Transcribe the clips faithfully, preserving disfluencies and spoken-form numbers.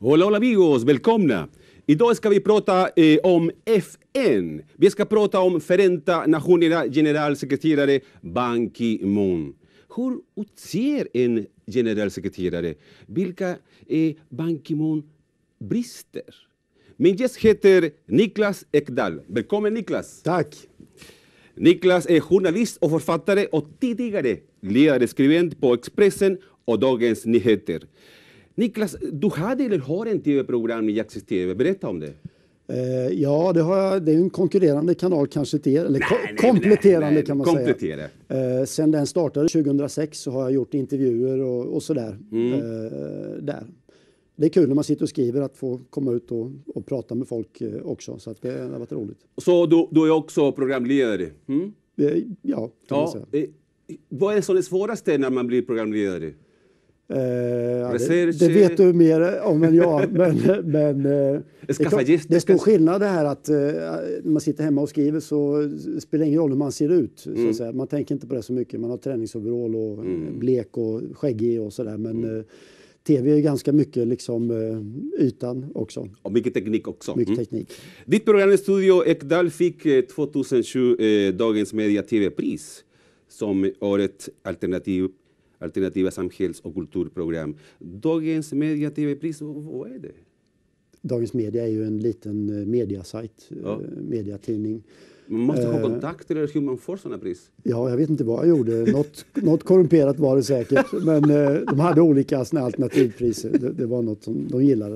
Hola, hola amigos, välkomna! Idag ska vi prata eh, om F N. Vi ska prata om Förenta Nationernas generalsekreterare Ban Ki-moon. Hur utser en generalsekreterare? Vilka är Ban Ki-moon brister? Min gäst heter Niklas Ekdahl. Välkommen Niklas! Tack! Niklas är journalist och författare och tidigare ledarskribent på Expressen och Dagens Nyheter. Niklas, du hade eller har en tv-program i Jaxis T V. Berätta om det. Eh, ja, det, har jag, det är en konkurrerande kanal kanske till er. Eller nej, ko nej, kompletterande nej, nej, kan man komplettera. säga. Eh, sen den startade tjugohundrasex så har jag gjort intervjuer och, och sådär. Mm. Eh, där. Det är kul när man sitter och skriver att få komma ut och, och prata med folk eh, också. Så att det, det har varit roligt. Så du, du är också programledare? Mm? Eh, ja, kan ja, man säga. Eh, vad är det som är svåraste när man blir programledare? Eh, ja, det, det vet du mer om än jag, men, men eh, Skaffa det, det är stor skillnad det här att eh, när man sitter hemma och skriver så spelar ingen roll hur man ser ut. Mm. Så att säga. Man tänker inte på det så mycket, man har träningsoverall och mm. blek och skäggig och sådär, men mm. eh, tv är ganska mycket liksom eh, ytan också. Och mycket teknik också. Mycket mm. teknik. Ditt program i Studio Ekdahl fick eh, tjugohundrasju eh, Dagens Media T V-pris som året alternativ alternativa samhälls- och kulturprogram. Dagens Media T V-pris, vad är det? Dagens Media är ju en liten mediasajt, ja. mediatidning. Man måste ha kontakt eller hur man får sådana pris? Ja, jag vet inte vad jag gjorde. Något, något korrumperat var det säkert. Men eh, de hade olika såna alternativpriser. Det, det var något som de gillade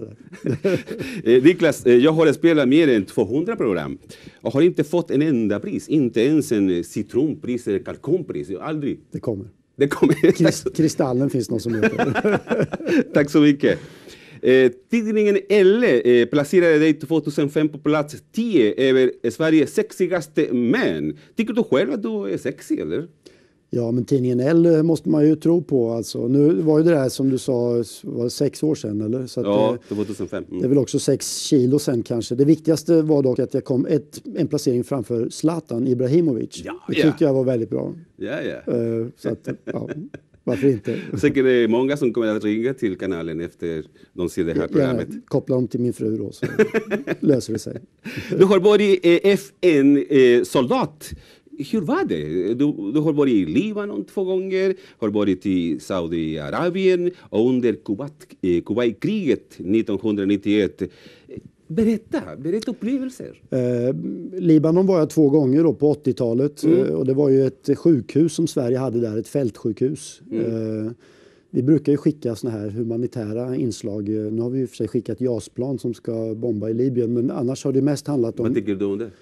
där. Niklas, jag har spelat mer än tvåhundra program och har inte fått en enda pris. Inte ens en citronpris eller kalkonpris. Aldrig. Det kommer. Det kommer. Krist, kristallen finns någon som heter. Tack så mycket. Eh, tidningen Elle eh, placerade dig tjugohundrafem på plats tio över Sveriges sexigaste män. Tycker du själv att du är sexig eller? Ja, men tidningen Elle måste man ju tro på. Alltså. Nu var ju det där som du sa var sex år sedan eller? Så att, ja, tjugohundrafem. Mm. Det är väl också sex kilo sen kanske. Det viktigaste var dock att jag kom ett, en placering framför Zlatan Ibrahimovic. Ja, det ja. tyckte jag var väldigt bra. Ja, ja. Uh, så att, ja. Varför inte? Säkert det är många som kommer att ringa till kanalen efter de ser det här programmet. Jag kopplar dem till min fru då så löser det sig. Du har varit F N-soldat. Hur var det? Du, du har varit i Libanon två gånger, har varit i Saudiarabien och under Kuwaitkriget nittonhundranittioett. Berätta, berätta upplevelser. Eh, Libanon var jag två gånger då på åttiotalet mm. eh, och det var ju ett sjukhus som Sverige hade där, ett fältsjukhus. Mm. Eh, vi brukar ju skicka såna här humanitära inslag. Nu har vi ju för sig skickat JAS-plan som ska bomba i Libyen, men annars har det mest handlat om... Vad tycker du om det?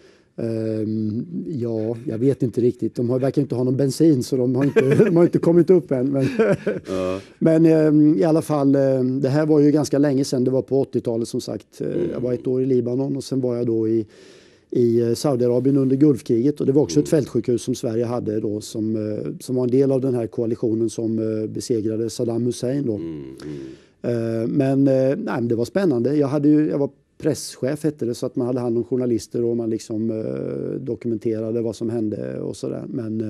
Um, ja, jag vet inte riktigt. De har, verkar inte ha någon bensin så de har inte, de har inte kommit upp än. Men, ja. men um, i alla fall, um, det här var ju ganska länge sedan. Det var på åttiotalet som sagt. Mm. Jag var ett år i Libanon och sen var jag då i, i Saudiarabien under Gulfkriget. Och det var också mm. ett fältsjukhus som Sverige hade då som, uh, som var en del av den här koalitionen som uh, besegrade Saddam Hussein då. Mm. Uh, men uh, nej, det var spännande. Jag, hade ju, jag var presschef hette det, så att man hade hand om journalister och man liksom eh, dokumenterade vad som hände och sådär. Men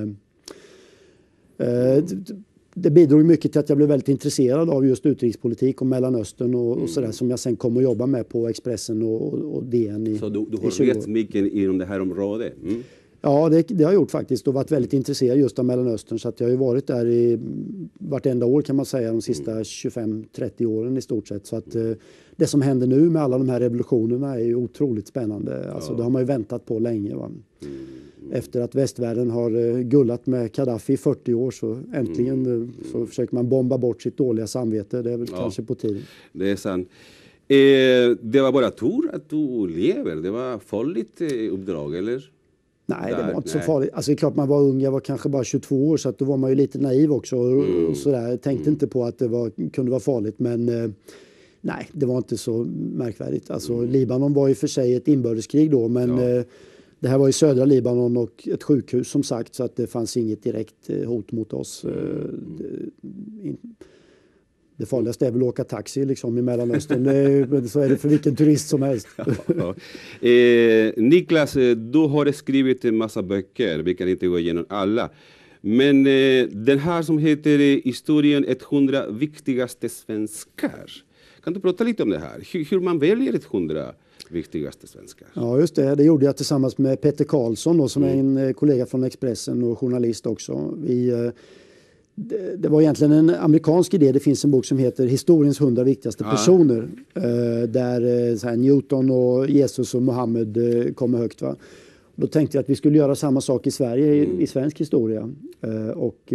eh, det, det bidrog mycket till att jag blev väldigt intresserad av just utrikespolitik och Mellanöstern och, och sådär som jag sen kom att jobba med på Expressen och, och D N i. Så du, du har rätt mycket inom det här området? Mm. Ja, det, det har jag gjort faktiskt och varit väldigt intresserad just av Mellanöstern, så att jag har ju varit där i vartenda år kan man säga de sista tjugofem trettio åren i stort sett. Så att eh, det som händer nu med alla de här revolutionerna är ju otroligt spännande. Alltså, ja. Det har man ju väntat på länge. Va? Mm. Efter att västvärlden har uh, gullat med Gaddafi i fyrtio år så äntligen uh, så försöker man bomba bort sitt dåliga samvete. Det är väl ja. kanske på tiden. Det är sant. Eh, det var bara tur att du lever. Det var farligt eh, uppdrag, eller? Nej, det var inte nej. så farligt. Alltså det är klart man var ung, jag var kanske bara tjugotvå år så att då var man ju lite naiv också och, mm. och sådär. Jag tänkte mm. inte på att det var, kunde vara farligt, men eh, nej, det var inte så märkvärdigt. Alltså mm. Libanon var ju för sig ett inbördeskrig då, men ja. eh, det här var i södra Libanon och ett sjukhus som sagt, så att det fanns inget direkt eh, hot mot oss. Mm. Det, in, Det farligaste är väl att åka taxi liksom, i Mellanöstern. Det är, så är det för vilken turist som helst. Ja, ja. Eh, Niklas, du har skrivit en massa böcker. Vi kan inte gå igenom alla. Men eh, den här som heter Historien hundra viktigaste svenskar. Kan du prata lite om det här? Hur, hur man väljer ett hundra viktigaste svenskar? Ja, just det. Det gjorde jag tillsammans med Petter Karlsson då, som mm. är en kollega från Expressen och journalist också. Vi, det, det var egentligen en amerikansk idé. Det finns en bok som heter Historiens hundra viktigaste ja. personer. Där så här, Newton och Jesus och Mohammed kommer högt. Va? Då tänkte jag att vi skulle göra samma sak i Sverige, mm. i, i svensk historia. Och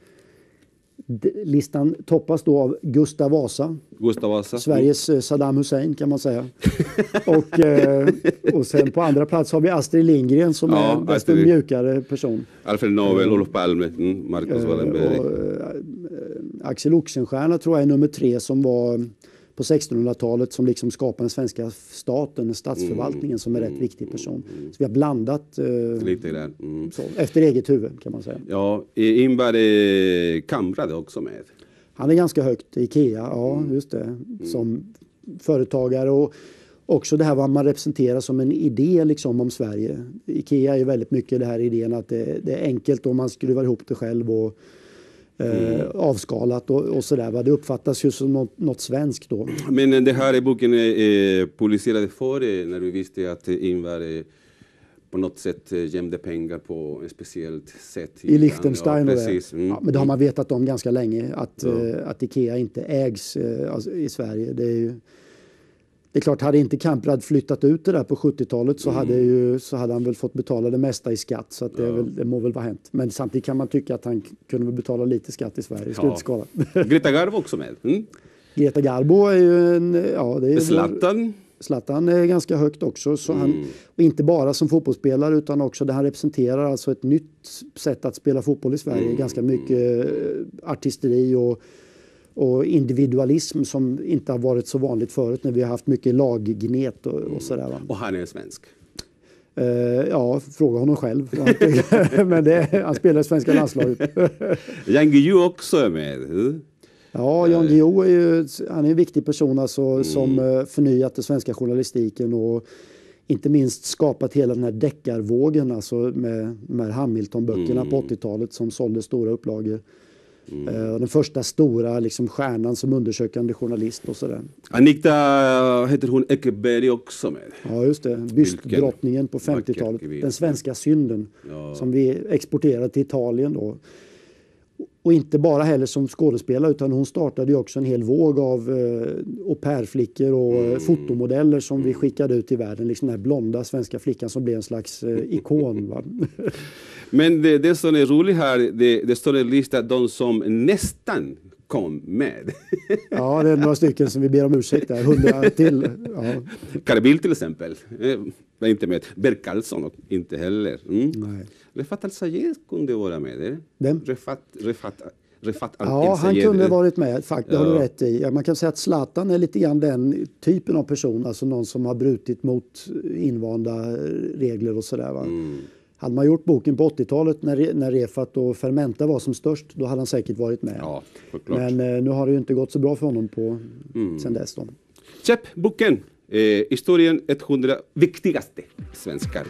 listan toppas då av Gustav Vasa. Gustav Vasa. Sveriges mm. Saddam Hussein kan man säga. och, och sen på andra plats har vi Astrid Lindgren som ja, är en desto mjukare person. Alfred Nobel, Olof Palme, mm, Marcus Wallenberg. Och, Axel Oxenstierna tror jag är nummer tre, som var på sextonhundratalet, som liksom skapade den svenska staten, statsförvaltningen, mm. som är en rätt viktig person. Så vi har blandat eh, lite grann. Mm. Så, efter eget huvud kan man säga. Ja, Ingvar eh, Kamprad också med. Han är ganska högt i IKEA, ja mm. just det, mm. som företagare, och också det här vad man representerar som en idé liksom om Sverige. IKEA är ju väldigt mycket det här idén att det, det är enkelt och man skruvar ihop det själv och Mm. avskalat och, och sådär. Det uppfattas ju som något, något svenskt då. Men det här är boken eh, publicerade före när du visste att Ingvar eh, på något sätt eh, gömde pengar på ett speciellt sätt. I, I Liechtenstein. Ja, och det. Mm. Ja, men det har man vetat om ganska länge, att, ja. eh, att IKEA inte ägs eh, alltså, i Sverige. Det är ju Det är klart, hade inte Kamprad flyttat ut det där på sjuttiotalet så, mm. hade, ju, så hade han väl fått betala det mesta i skatt. Så att det, ja. är väl, det må väl vara hänt. Men samtidigt kan man tycka att han kunde betala lite skatt i Sverige. Ja. Greta Garbo också med. Mm. Greta Garbo är ju en... Ja, det är Zlatan. Zlatan är ganska högt också. Så mm. han, och inte bara som fotbollsspelare utan också det han representerar. Alltså ett nytt sätt att spela fotboll i Sverige. Mm. Ganska mycket artisteri och... och individualism som inte har varit så vanligt förut när vi har haft mycket laggnet och, och sådär. Va? Och han är svensk? Uh, ja, fråga honom själv. Men det, han spelar i svenska landslaget. Jan Guillou också är med. Ja, Jan Guillou är ju han är en viktig person alltså, mm. som uh, förnyat den svenska journalistiken och inte minst skapat hela den här deckarvågen alltså med de här Hamilton-böckerna mm. på åttiotalet som sålde stora upplagor. Mm. Uh, den första stora liksom, stjärnan som undersökande journalist och sådär. Anita heter hon Eckerberg också med. Ja just det, bystdrottningen på femtiotalet. Den svenska synden ja. Som vi exporterade till Italien då. Och inte bara heller som skådespelare utan hon startade ju också en hel våg av uh, au pair-flickor och mm. fotomodeller som mm. vi skickade ut i världen. Liksom den här blonda svenska flickan som blev en slags uh, ikon. Va? Men det, det som är roligt här, det, det står en lista de som nästan kom med. Ja, det är några stycken som vi ber om ursäkt där. Hundra till. Ja. Carl Bildt till exempel. Var inte med. Bert Karlsson inte heller. Mm. Nej. Refat Al-Sayed kunde vara med. Vem? Refat, Refat, Refat ja, han kunde varit med. Faktiskt, ja. Har du rätt i. Ja, man kan säga att Zlatan är lite grann den typen av person. Alltså någon som har brutit mot invanda regler och sådär va. Mm. Hade man gjort boken på åttiotalet när, när Refat och Fermenta var som störst, då hade han säkert varit med. Ja, men eh, nu har det ju inte gått så bra för honom på, mm. sen dess. Då. Köp boken, eh, historien hundra viktigaste svenskar.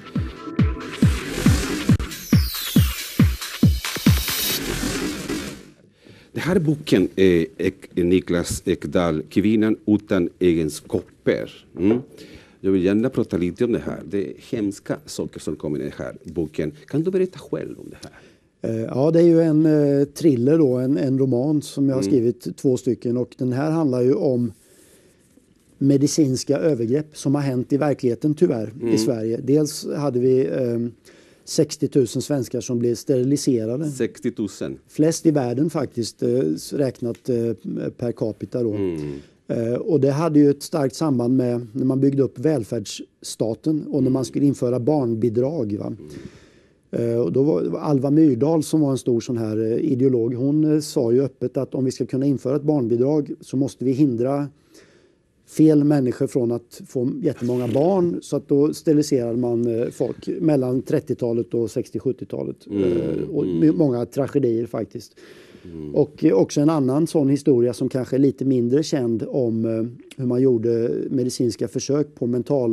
Det här boken är Ek, Niklas Ekdahl, Kvinnan utan egenskaper. Mm. Jag vill gärna prata lite om det här. Det är hemska saker som kommer i den här boken. Kan du berätta själv om det här? Ja, det är ju en uh, thriller då, en, en roman som jag har skrivit mm. två stycken. Och den här handlar ju om medicinska övergrepp som har hänt i verkligheten tyvärr mm. i Sverige. Dels hade vi um, sextio tusen svenskar som blev steriliserade. sextio tusen? Flest i världen faktiskt, uh, räknat uh, per capita då. Mm. Uh, och det hade ju ett starkt samband med när man byggde upp välfärdsstaten och när man skulle införa barnbidrag. Va? Mm. Uh, och då var, var Alva Myrdal som var en stor sån här uh, ideolog. Hon uh, sa ju öppet att om vi ska kunna införa ett barnbidrag så måste vi hindra fel människor från att få jättemånga barn. Så att då steriliserade man uh, folk mellan trettiotalet och sextio-sjuttiotalet. Mm. Uh, och mm. många tragedier faktiskt. Mm. Och också en annan sån historia som kanske är lite mindre känd om uh, hur man gjorde medicinska försök på mental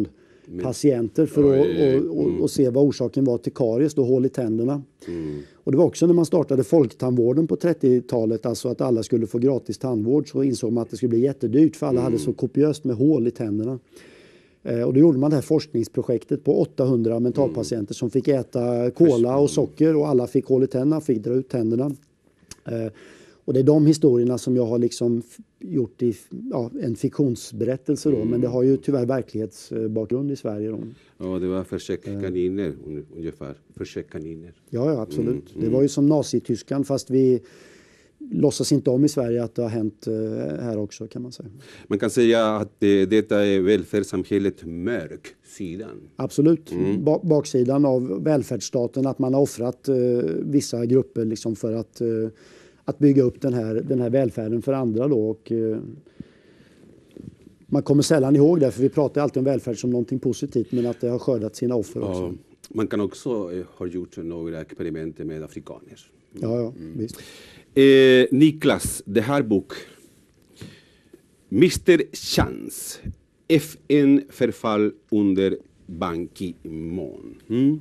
Men, patienter för att och, och, och, och se vad orsaken var till karies, då hål i tänderna. Mm. Och det var också när man startade folktandvården på trettiotalet, alltså att alla skulle få gratis tandvård, så insåg man att det skulle bli jättedyrt för alla mm. hade så kopiöst med hål i tänderna. Eh, och då gjorde man det här forskningsprojektet på åttahundra mentalpatienter mm. som fick äta kola och socker och alla fick hål i tänderna, fick dra ut tänderna. Eh, Och det är de historierna som jag har liksom gjort i ja, en fiktionsberättelse då, mm. men det har ju tyvärr verklighetsbakgrund i Sverige då. Ja, det var försökskaniner ungefär, försökskaniner. Ja, ja, absolut. Mm. Det var ju som Nazityskland, fast vi låtsas inte om i Sverige att det har hänt här också, kan man säga. Man kan säga att det, detta är välfärdssamhället mörk sidan. Absolut. Mm. Ba- baksidan av välfärdsstaten, att man har offrat eh, vissa grupper liksom för att eh, att bygga upp den här, den här välfärden för andra då. Och, eh, man kommer sällan ihåg det, för vi pratar alltid om välfärd som någonting positivt, men att det har skördat sina offer också. Ja, man kan också eh, ha gjort några experiment med afrikaner. Ja, ja, mm. visst. Eh, Niklas, det här bok. mister Chans. F N-förfall under Ban Ki-moon. Mm.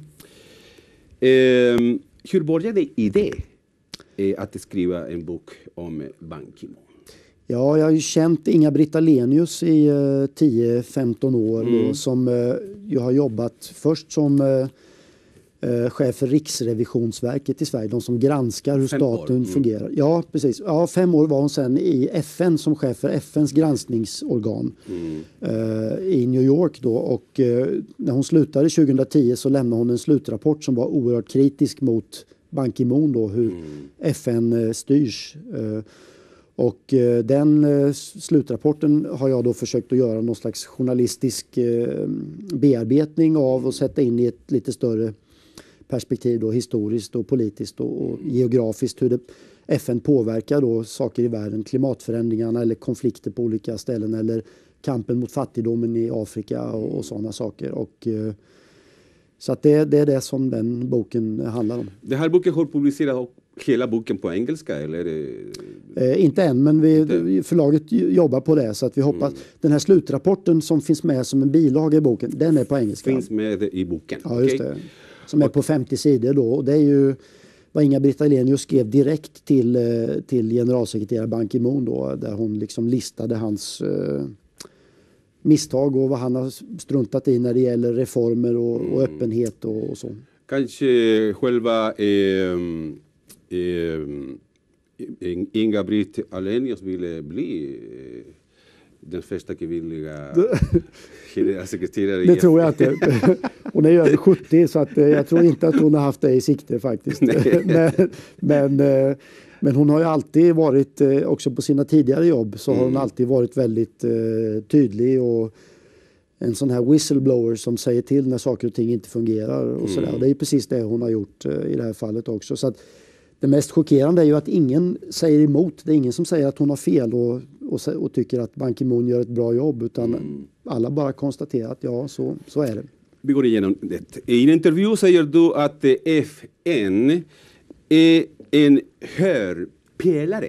Eh, hur började i det? Att skriva en bok om Ban Ki-moon? Ja, jag har ju känt Inga-Britt Ahlenius i uh, tio femton år mm. då, som uh, jag har jobbat först som uh, uh, chef för Riksrevisionsverket i Sverige, de som granskar hur fem staten mm. fungerar. Ja, precis. Ja, fem år var hon sedan i F N som chef för F N:s granskningsorgan mm. uh, i New York då, och uh, när hon slutade tjugohundratio så lämnade hon en slutrapport som var oerhört kritisk mot Ban Ki-moon då, hur mm. F N styrs. Och den slutrapporten har jag då försökt att göra någon slags journalistisk bearbetning av och sätta in i ett lite större perspektiv då, historiskt och politiskt och, och geografiskt, hur det, F N påverkar då saker i världen, klimatförändringarna eller konflikter på olika ställen eller kampen mot fattigdomen i Afrika och, och sådana saker. Och så att det, det är det som den boken handlar om. Det här boken har publicerat hela boken på engelska? Eller? Eh, inte än, men vi, inte. förlaget jobbar på det. Så att vi hoppas. Mm. Den här slutrapporten som finns med som en bilaga i boken, den är på engelska. Finns med i boken? Ja, just det. Som är på femtio sidor då. Och det är ju vad Inga-Britt Ahlenius skrev direkt till, till generalsekreterare Ban Ki-moon då, där hon liksom listade hans eh, misstag och vad han har struntat i när det gäller reformer och, och öppenhet och, och så. Kanske själva eh, eh, Inga-Britt Ahlenius ville bli eh, den första kvinnliga generalsekreterare. Det tror jag inte. Hon är ju över sjuttio, så att, jag tror inte att hon har haft det i sikte faktiskt. men, men, men hon har ju alltid varit, också på sina tidigare jobb, så har hon mm. alltid varit väldigt uh, tydlig och en sån här whistleblower som säger till när saker och ting inte fungerar. Och, så mm. och det är ju precis det hon har gjort uh, i det här fallet också. Så att det mest chockerande är ju att ingen säger emot. Det är ingen som säger att hon har fel och, och, och tycker att Ban Ki-moon gör ett bra jobb, utan mm. alla bara konstaterar att ja, så, så är det. Vi går igenom det. I en intervju säger du att F N är en hörpelare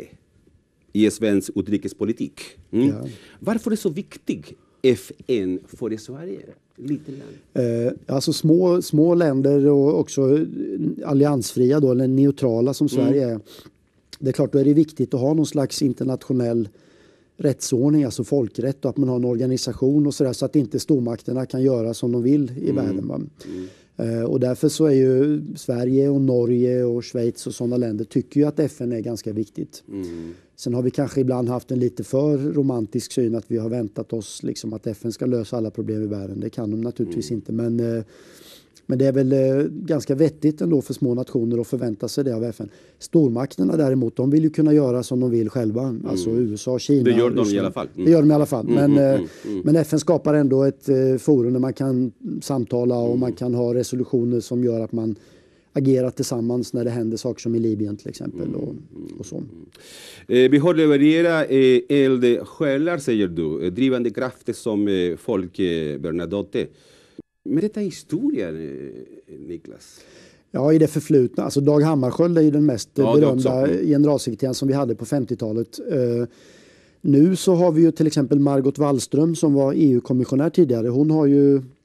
i svensk utrikespolitik. Mm. Ja. Varför är det så viktigt F N för Sverige? Lite land. Eh, alltså små, små länder och också alliansfria då, eller neutrala som Sverige mm. är. Det är klart, då är det viktigt att ha någon slags internationell rättsordning, alltså folkrätt, och att man har en organisation och sådär, så att inte stormakterna kan göra som de vill i mm. världen. Va? Mm. Uh, och därför så är ju Sverige och Norge och Schweiz och sådana länder tycker ju att F N är ganska viktigt. Mm. Sen har vi kanske ibland haft en lite för romantisk syn, att vi har väntat oss liksom att F N ska lösa alla problem i världen. Det kan de naturligtvis mm. inte, men, uh, men det är väl uh, ganska vettigt ändå för små nationer att förvänta sig det av F N. Stormakterna däremot, de vill ju kunna göra som de vill själva. Mm. Alltså U S A, Kina. Det gör de Ryssland. i alla fall. Mm. Det gör de i alla fall. Mm, men, mm, uh, mm, mm. men F N skapar ändå ett uh, forum där man kan samtala och mm. man kan ha resolutioner som gör att man agerar tillsammans när det händer saker som i Libyen till exempel. Mm. Och, och så. Eh, vi har levererat eh, eldsjälar, säger du. Drivande krafter som eh, Folke Bernadotte. Men detta är historien, eh, Niklas. Ja, i det förflutna. Alltså Dag Hammarskjöld är ju den mest ja, berömda generalsekreteraren som vi hade på femtiotalet. Uh, nu så har vi ju till exempel Margot Wallström som var E U-kommissionär tidigare. Hon har ju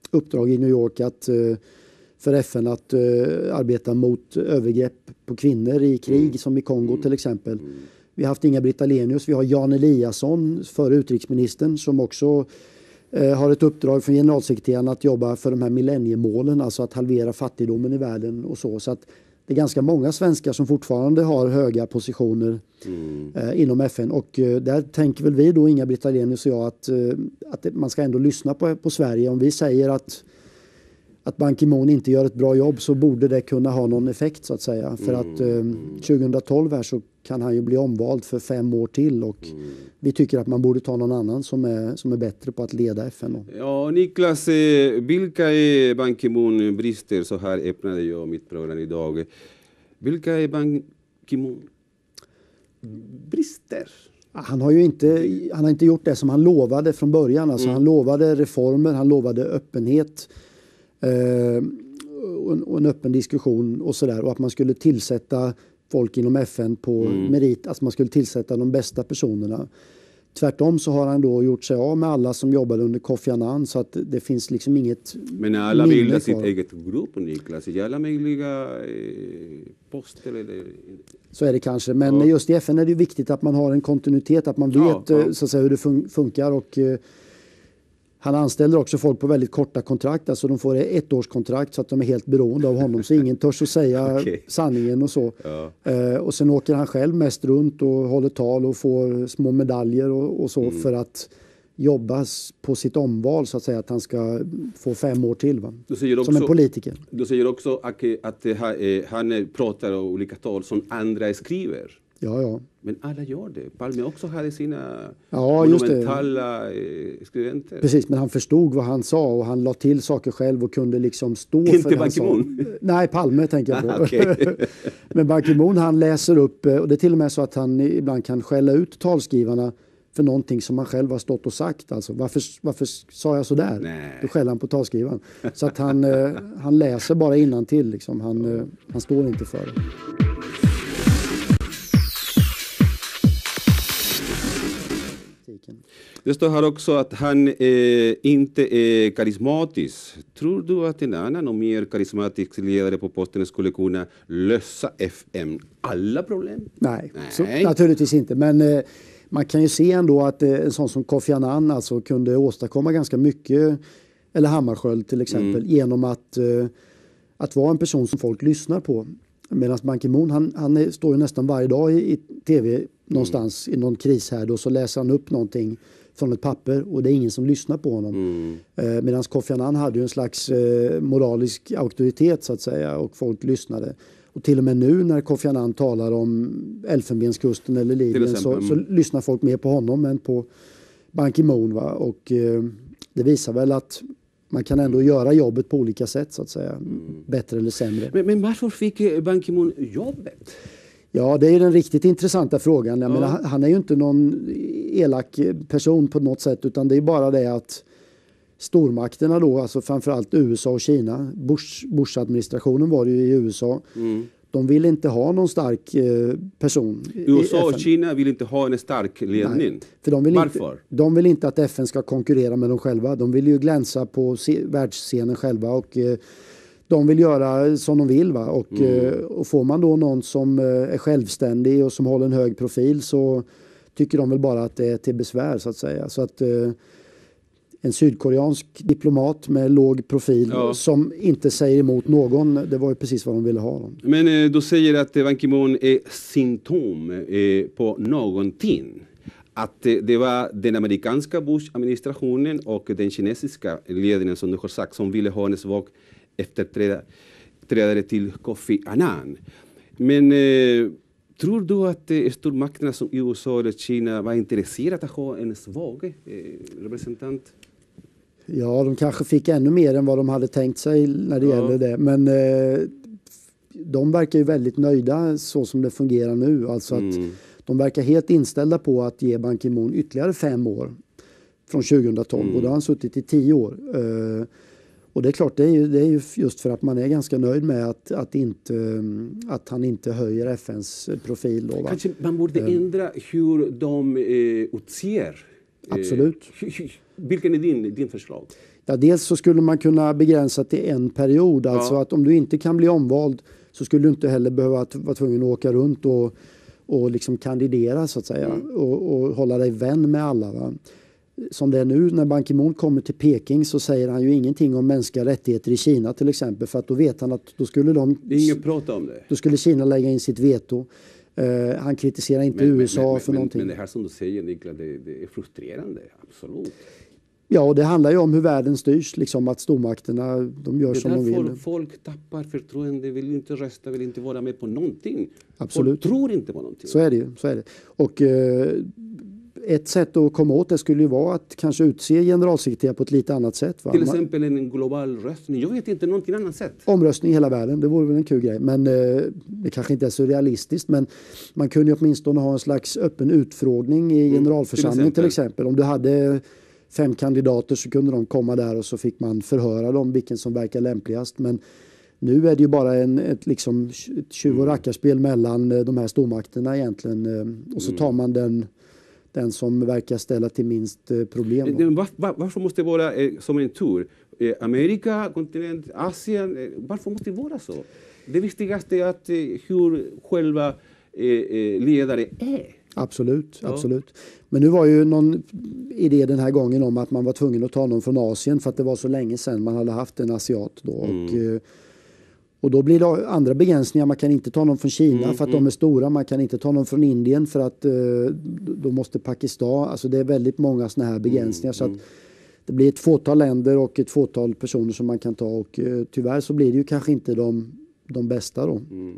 uppdrag i New York att, eh, för F N att eh, arbeta mot övergrepp på kvinnor i krig mm. som i Kongo till exempel. Mm. Vi har haft Inga-Britt Ahlenius, vi har Jan Eliasson, före utrikesministern, som också eh, har ett uppdrag från generalsekreteraren att jobba för de här millenniemålen, alltså att halvera fattigdomen i världen och så. Så att det är ganska många svenskar som fortfarande har höga positioner mm. eh, inom F N. Och eh, där tänker väl vi då, Inga-Britt Ahlenius och jag, att, eh, att det, man ska ändå lyssna på, på Sverige. Om vi säger att, att Ban Ki-moon inte gör ett bra jobb, så borde det kunna ha någon effekt så att säga. För mm. att eh, tjugohundratolv här så kan han ju bli omvald för fem år till, och mm. vi tycker att man borde ta någon annan som är, som är bättre på att leda F N. Ja, Niklas, eh, vilka är Ban Ki-moon brister? Så här öppnade jag mitt program idag. Vilka är Ban Ki-moon brister? Han har ju inte, han har inte gjort det som han lovade från början. Alltså, mm. Han lovade reformer, han lovade öppenhet eh, och, en, och en öppen diskussion och sådär. Och att man skulle tillsätta folk inom F N på mm. merit, alltså man skulle tillsätta de bästa personerna. Tvärtom så har han då gjort sig av med alla som jobbade under Kofi Annan, så att det finns liksom inget. Men alla bildar sitt eget grupp, Niklas, i alla möjliga eh, poster eller. Så är det kanske, men ja. Just i F N är det ju viktigt att man har en kontinuitet, att man vet ja, ja. Så att säga, hur det fun- funkar och eh, han anställer också folk på väldigt korta kontrakt, alltså de får ett års kontrakt så att de är helt beroende av honom, så ingen törs att säga okay. sanningen och så. Ja. Eh, och sen åker han själv mest runt och håller tal och får små medaljer och, och så mm. för att jobba på sitt omval, så att säga, att han ska få fem år till, va? Också, som en politiker. Du säger också att, att han pratar olika tal som andra skriver. Ja, ja. Men alla gör det. Palme också hade sina ja, monumentala skribenter. Precis, men han förstod vad han sa och han la till saker själv och kunde liksom stå Inte för det Ban Ki-moon? Nej, Palme tänker jag på. Okay. Men Ban Ki-moon, han läser upp, och det är till och med så att han ibland kan skälla ut talskrivarna för någonting som han själv har stått och sagt. Alltså, varför, varför sa jag så där? Nej. Då skäller han på talskrivaren. Så att han, han läser bara innantill. Liksom. Han, han står inte för det. Det står här också att han eh, inte är karismatisk. Tror du att en annan och mer karismatisk ledare på posten skulle kunna lösa F N alla problem? Nej, Nej. Så, naturligtvis inte. Men eh, man kan ju se ändå att eh, en sån som Kofi Annan alltså kunde åstadkomma ganska mycket, eller Hammarskjöld till exempel, mm. genom att, eh, att vara en person som folk lyssnar på. Medan Ban Ki-moon, han, han är, står ju nästan varje dag i, i tv någonstans mm. i någon krishärd, och så läser han upp någonting från ett papper och det är ingen som lyssnar på honom. Mm. Eh, Medan Kofi Annan hade ju en slags eh, moralisk auktoritet så att säga, och folk lyssnade. Och till och med nu när Kofi Annan talar om Elfenbenskusten eller Libyen så, så lyssnar folk mer på honom än på Ban Ki-moon, va? Och eh, det visar väl att man kan ändå göra jobbet på olika sätt så att säga. Mm. Bättre eller sämre. Men, men varför fick Ban Ki-moon jobbet? Ja, det är den riktigt intressanta frågan. Jag ja. menar, han är ju inte någon elak person på något sätt, utan det är bara det att stormakterna då, alltså framförallt U S A och Kina, Bush, Bush-administrationen var det ju i U S A, mm. de vill inte ha någon stark eh, person. U S A och Kina vill inte ha en stark ledning. Nej, för de vill Varför? Inte, de vill inte att F N ska konkurrera med dem själva. De vill ju glänsa på se, världsscenen själva, och eh, de vill göra som de vill, va? Och, mm. och får man då någon som är självständig och som håller en hög profil, så tycker de väl bara att det är till besvär så att säga. Så att eh, en sydkoreansk diplomat med låg profil ja. som inte säger emot någon, det var ju precis vad de ville ha. Dem. Men eh, du säger att Ban Ki-moon är symptom eh, på någonting. Att eh, det var den amerikanska Bush-administrationen och den kinesiska ledningen som du har sagt som ville ha en svag efterträdare till Kofi Annan. Men eh, tror du att eh, stormakterna som U S A eller Kina var intresserade att ha en svag eh, representant? Ja, de kanske fick ännu mer än vad de hade tänkt sig när det ja. gäller det. Men eh, de verkar ju väldigt nöjda så som det fungerar nu. Alltså att mm. de verkar helt inställda på att ge Ban Ki-moon ytterligare fem år från tjugohundratolv. Mm. Och då har han suttit i tio år. Eh, Och det är klart, det är, ju, det är ju just för att man är ganska nöjd med att, att, inte, att han inte höjer F N:s profil. Då, Kanske man borde uh, ändra hur de eh, utser. Absolut. Eh, vilken är din, din förslag? Ja, dels så skulle man kunna begränsa till en period. Alltså ja. Att om du inte kan bli omvald så skulle du inte heller behöva vara tvungen att åka runt och, och liksom kandidera så att säga. Mm. Och, och hålla dig vän med alla. Va? Som det är nu när Ban Ki-moon kommer till Peking så säger han ju ingenting om mänskliga rättigheter i Kina till exempel. För att då vet han att då skulle de... Det är inget prat om det. Då skulle Kina lägga in sitt veto. Uh, han kritiserar inte men, U S A men, men, för men, någonting. Men det här som du säger Niklas, det, det är frustrerande. Absolut. Ja, och det handlar ju om hur världen styrs. Liksom att stormakterna, de gör det som de vill. Folk, folk tappar förtroende, vill inte rösta, vill inte vara med på någonting. Absolut. Folk tror inte på någonting. Så är det ju. Så är det. Och uh, ett sätt att komma åt det skulle ju vara att kanske utse generalsekreterare på ett lite annat sätt. Va? Till exempel en global röstning. Jag vet inte någonting annat sätt. Omröstning i hela världen, det vore väl en kul grej. Men eh, det kanske inte är så realistiskt. Men man kunde ju åtminstone ha en slags öppen utfrågning i generalförsamlingen mm, till, exempel. till exempel. Om du hade fem kandidater så kunde de komma där och så fick man förhöra dem vilken som verkar lämpligast. Men nu är det ju bara en, ett, liksom, ett tjuv- och rackarspel mellan de här stormakterna egentligen. Och så tar man den... Den som verkar ställa till minst eh, problem. Var, var, varför måste det vara eh, som en tur? Eh, Amerika, kontinent, Asien. Eh, varför måste det vara så? Det viktigaste är att, eh, hur själva eh, ledare är. Absolut, ja. absolut. Men nu var ju någon idé den här gången om att man var tvungen att ta någon från Asien för att det var så länge sedan man hade haft en asiat då. Mm. Och, eh, Och då blir det andra begränsningar. Man kan inte ta någon från Kina mm, för att mm. de är stora. Man kan inte ta någon från Indien för att eh, då måste Pakistan. Alltså det är väldigt många såna här begränsningar. Mm, så att mm. det blir ett fåtal länder och ett fåtal personer som man kan ta. Och eh, tyvärr så blir det ju kanske inte de, de bästa då. Mm.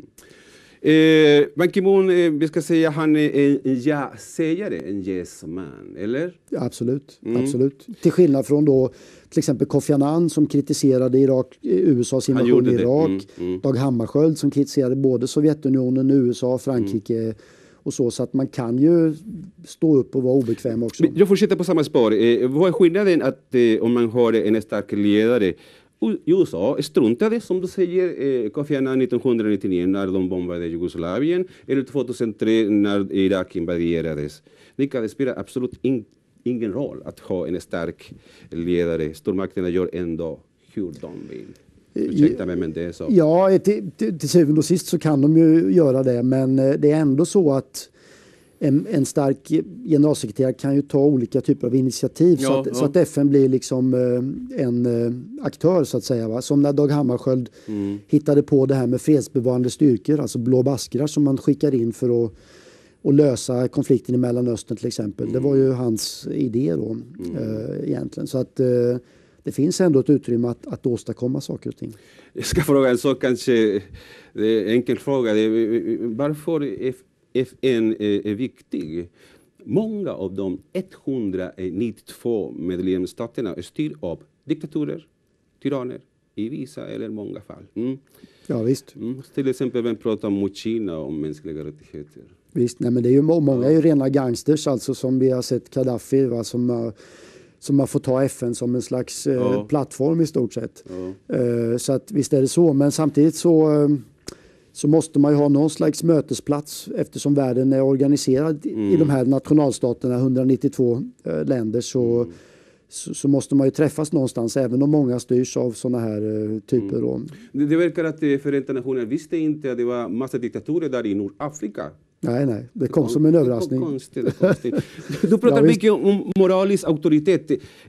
Eh, Ban Ki-moon, eh, vi ska säga han är en ja-sägare, en yes-man, eller? Ja, absolut, mm. absolut. Till skillnad från då till exempel Kofi Annan som kritiserade Irak, U S A's invasion i Irak. Mm, mm. Dag Hammarskjöld som kritiserade både Sovjetunionen, U S A, Frankrike mm. och så. Så att man kan ju stå upp och vara obekväm också. Jag fortsätter på samma spår. Eh, vad är skillnaden att eh, om man har en stark ledare? U S A struntade, som du säger, eh, Kofi Annan nittonhundranittionio när de bombade Jugoslavien eller tjugohundratre när Irak invaderades. Det spelar absolut in, ingen roll att ha en stark ledare. Stormakterna gör ändå hur de vill. Ursäkta mig, men det är så. Ja, till, till, till syvende och sist så kan de ju göra det, men det är ändå så att En, en stark generalsekreterare kan ju ta olika typer av initiativ ja, så, att, ja. så att F N blir liksom eh, en eh, aktör så att säga. Va? Som när Dag Hammarskjöld mm. hittade på det här med fredsbevarande styrkor, alltså blå baskrar som man skickar in för att och lösa konflikten i Mellanöstern till exempel. Mm. Det var ju hans idé då mm. eh, egentligen. Så att eh, det finns ändå ett utrymme att, att åstadkomma saker och ting. Jag ska fråga en sak kanske, det är en enkel fråga. Det är, varför F N är, är viktig? Många av de etthundranittiotvå medlemsstaterna styr av diktaturer, tyranner i vissa eller många fall. Mm. Ja, visst. Mm. Till exempel vem pratar mot Kina om mänskliga rättigheter? Visst, nej, men det är ju många är ju rena gangsters, alltså som vi har sett Gaddafi, va, som har som man får ta F N som en slags eh, ja. plattform i stort sett. Ja. Eh, så att visst är det så, men samtidigt så eh, så måste man ju ha någon slags mötesplats eftersom världen är organiserad mm. i de här nationalstaterna, etthundranittiotvå äh, länder, så, mm. så, så måste man ju träffas någonstans, även om många styrs av sådana här äh, typer. Mm. Det, det verkar att eh, Förenta Nationerna visste inte att det var massa diktaturer där i Nordafrika. Nej, nej, det kom som en överraskning. Det konstigt, det konstigt. Du pratar ja, mycket om moralisk auktoritet.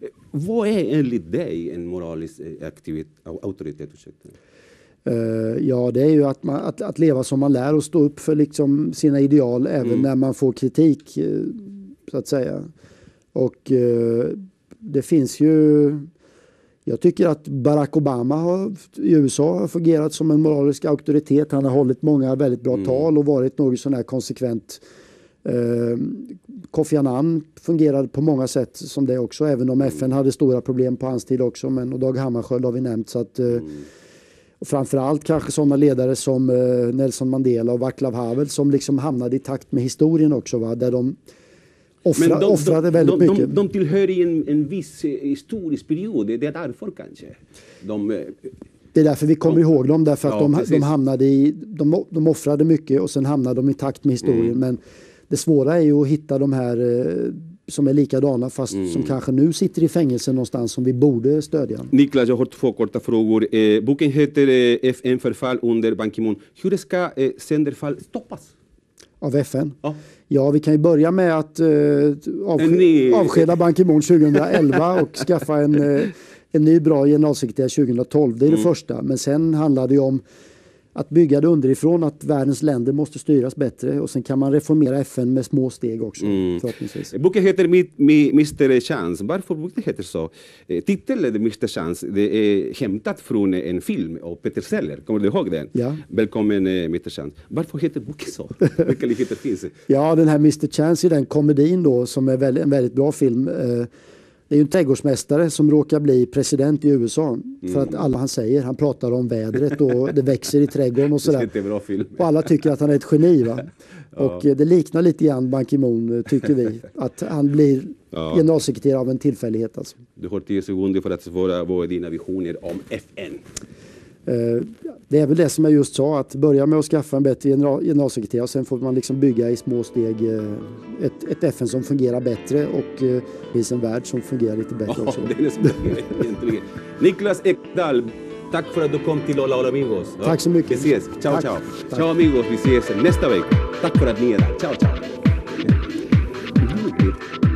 Vad är enligt dig en moralisk aktivitet, auktoritet? Ursäkta? Uh, ja, det är ju att, man, att, att leva som man lär och stå upp för liksom sina ideal även mm. när man får kritik, uh, så att säga. Och uh, det finns ju... Jag tycker att Barack Obama har, i U S A har fungerat som en moralisk auktoritet. Han har hållit många väldigt bra mm. tal och varit något sån här konsekvent. Uh, Kofi Annan fungerade på många sätt som det också, även om mm. F N hade stora problem på hans tid också. Men, och Dag Hammarskjöld har vi nämnt, så att... Uh, mm. Och framförallt kanske sådana ledare som eh, Nelson Mandela och Václav Havel som liksom hamnade i takt med historien också, va? Där de, offra, de offrade väldigt de, mycket. De, de tillhör i en, en viss historisk period, det är därför kanske. De, det är därför vi kommer de, ihåg dem, därför att ja, de, de hamnade i, de, de offrade mycket och sen hamnade de i takt med historien. Mm. Men det svåra är ju att hitta de här som är likadana fast mm. som kanske nu sitter i fängelse någonstans som vi borde stödja. Niklas, jag har två korta frågor. Eh, boken heter eh, F N-förfall under Ban Ki-moon. Hur ska eh, sönderfall stoppas? Av F N? Ja. Ja, vi kan ju börja med att eh, avsked, Ni... avskeda Ban Ki-moon tjugohundraelva och skaffa en, eh, en ny bra generalsekreterare tjugohundratolv. Det är det mm. första. Men sen handlar det ju om att bygga det underifrån, att världens länder måste styras bättre och sen kan man reformera F N med små steg också, mm. förhoppningsvis. Boken heter mister Chance. Varför boken heter så? Titeln mister Chance, det är hämtat från en film av Peter Seller. Kommer du ihåg den? Ja. Välkommen mister Chance. Varför heter boken så? Vilka likheter finns? Ja, den här mister Chance är den komedin då som är en väldigt bra film. Det är ju en trädgårdsmästare som råkar bli president i U S A. Mm. För att alla han säger, han pratar om vädret och det växer i trädgården och sådär. Det är en bra film. Och alla tycker att han är ett geni, va? Ja. Och det liknar lite grann Ban Ki-moon, tycker vi. Att han blir ja. generalsekreterare av en tillfällighet. Alltså. Du har tio sekunder för att svara på dina visioner om F N. Det är väl det som jag just sa, att börja med att skaffa en bättre general, generalsekreterare och sen får man liksom bygga i små steg ett, ett F N som fungerar bättre och det finns en värld som fungerar lite bättre oh, också. Det är så Niklas Ekdahl, tack för att du kom till Hola Hola Amigos. Tack så mycket. Vi ses. Ciao, tack. ciao. Tack. Ciao amigos, vi ses nästa vecka. Tack för att ni är där. Ciao, ciao.